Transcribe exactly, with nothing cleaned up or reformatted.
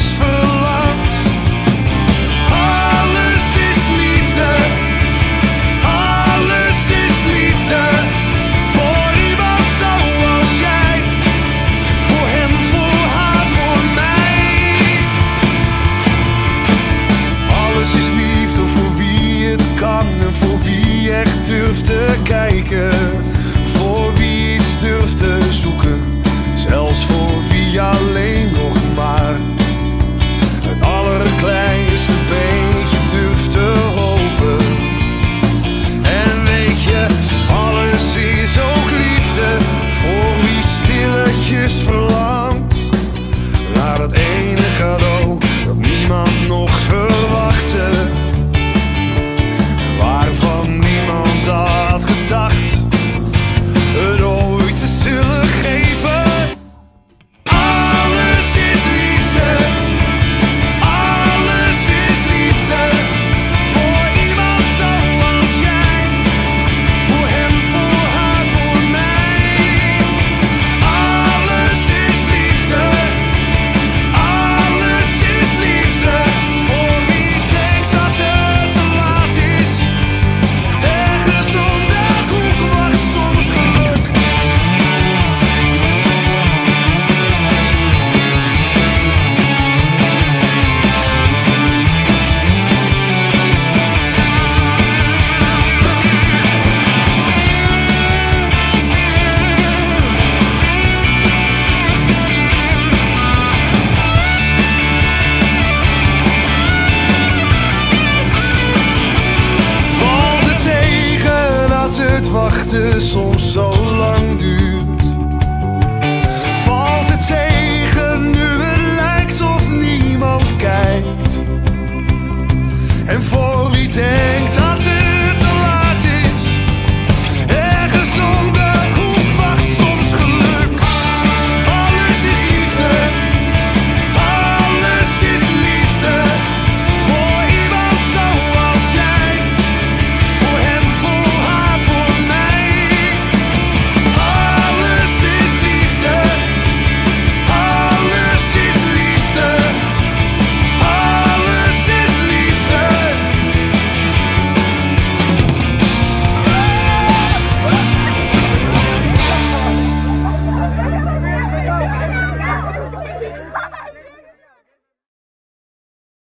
stilletjes verlangt. Alles is liefde, alles is liefde. Voor iemand zoals jij, voor hem, voor haar, voor mij. Alles is liefde voor wie het kan en voor wie echt durft te kijken. Voor wie iets durft te zoeken, zelfs voor wie alleen nog maar het allerkleinste beetje durft te hopen. En weet je, alles is ook liefde voor wie stilletjes verlangt naar dat ene cadeau dat niemand nog verwachtte, waarvan niemand had gedacht het ooit te zullen geven. Alles is liefde, alles is liefde. Voor iemand zoals jij, voor hem, voor haar, voor mij. Alles is liefde, alles is liefde. Voor wie denkt dat het te laat is, ergens onder hoek wacht soms geluk. Valt het tegen dat het wachten soms zo